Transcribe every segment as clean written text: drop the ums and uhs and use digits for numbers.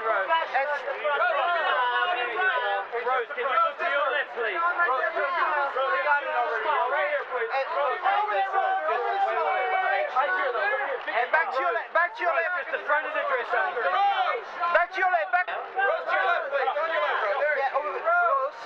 Rose. Rose, can you look to your left, please? Rose, we got it already. Right here, please. And back to your left, Just the front of the dress on. back to your left, back. Rose, to your left, please. On your left, right there. Yeah, over the Rose.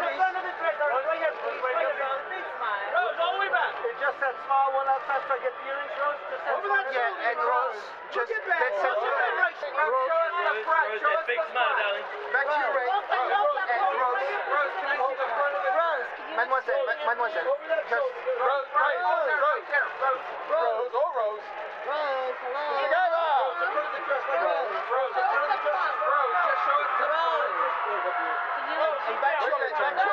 Rose, all the way back. Just that small one outside so I get the earrings, Rose. Just that small one. Yeah, and Rose. Just that center. Rose, that big smile, darling. Back to your right. And Rose. Rose, can I see the front of the dress? Mademoiselle, just Rose, right there, right there. Rose, oh Rose. Rose, hello. together. Rose, the front of the dress, like that. Rose, the front of the dress is Rose. Just show it to Rose. Can you And back to your left,